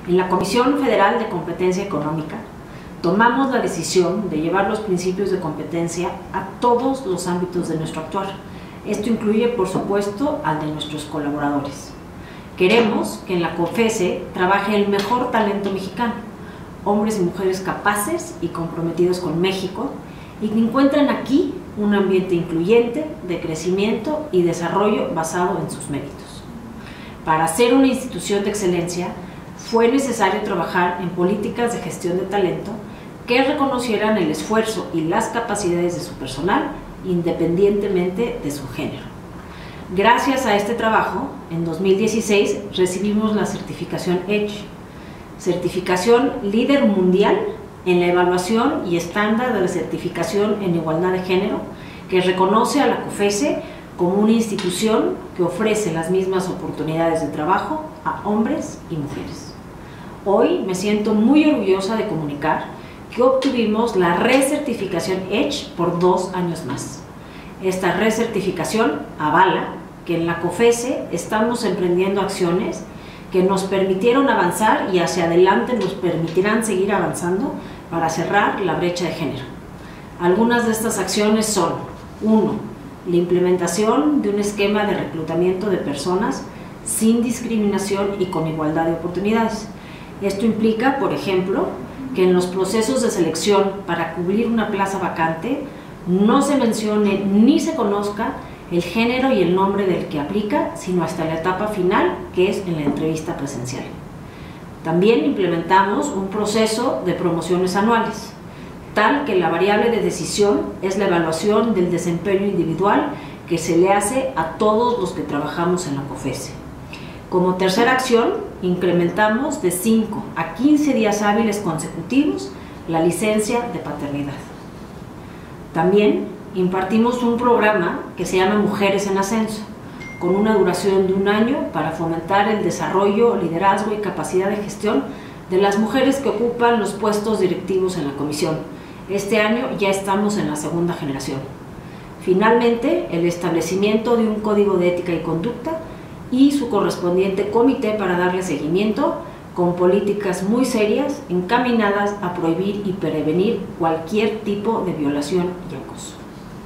En la Comisión Federal de Competencia Económica tomamos la decisión de llevar los principios de competencia a todos los ámbitos de nuestro actuar. Esto incluye, por supuesto, al de nuestros colaboradores. Queremos que en la COFESE trabaje el mejor talento mexicano, hombres y mujeres capaces y comprometidos con México, y que encuentren aquí un ambiente incluyente, de crecimiento y desarrollo basado en sus méritos. Para ser una institución de excelencia, fue necesario trabajar en políticas de gestión de talento que reconocieran el esfuerzo y las capacidades de su personal, independientemente de su género. Gracias a este trabajo, en 2016 recibimos la certificación EDGE, certificación líder mundial en la evaluación y estándar de la certificación en igualdad de género, que reconoce a la COFESE como una institución que ofrece las mismas oportunidades de trabajo a hombres y mujeres. Hoy me siento muy orgullosa de comunicar que obtuvimos la recertificación EDGE por 2 años más. Esta recertificación avala que en la COFESE estamos emprendiendo acciones que nos permitieron avanzar y hacia adelante nos permitirán seguir avanzando para cerrar la brecha de género. Algunas de estas acciones son: 1. La implementación de un esquema de reclutamiento de personas sin discriminación y con igualdad de oportunidades. Esto implica, por ejemplo, que en los procesos de selección para cubrir una plaza vacante no se mencione ni se conozca el género y el nombre del que aplica, sino hasta la etapa final, que es en la entrevista presencial. También implementamos un proceso de promociones anuales, tal que la variable de decisión es la evaluación del desempeño individual que se le hace a todos los que trabajamos en la COFESE. Como tercera acción, incrementamos de 5 a 15 días hábiles consecutivos la licencia de paternidad. También impartimos un programa que se llama Mujeres en Ascenso, con una duración de 1 año para fomentar el desarrollo, liderazgo y capacidad de gestión de las mujeres que ocupan los puestos directivos en la comisión. Este año ya estamos en la 2ª generación. Finalmente, el establecimiento de un código de ética y conducta y su correspondiente comité para darle seguimiento, con políticas muy serias encaminadas a prohibir y prevenir cualquier tipo de violación y acoso.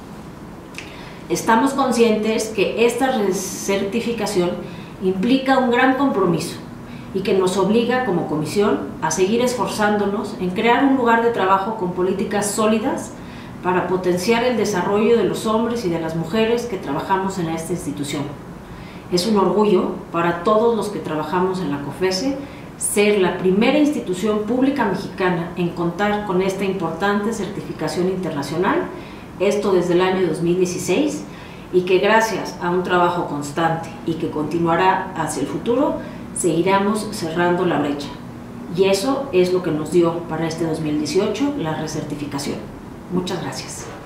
Estamos conscientes que esta certificación implica un gran compromiso y que nos obliga como comisión a seguir esforzándonos en crear un lugar de trabajo con políticas sólidas para potenciar el desarrollo de los hombres y de las mujeres que trabajamos en esta institución. Es un orgullo para todos los que trabajamos en la COFESE ser la primera institución pública mexicana en contar con esta importante certificación internacional, esto desde el año 2016, y que gracias a un trabajo constante y que continuará hacia el futuro, seguiremos cerrando la brecha. Y eso es lo que nos dio para este 2018 la recertificación. Muchas gracias.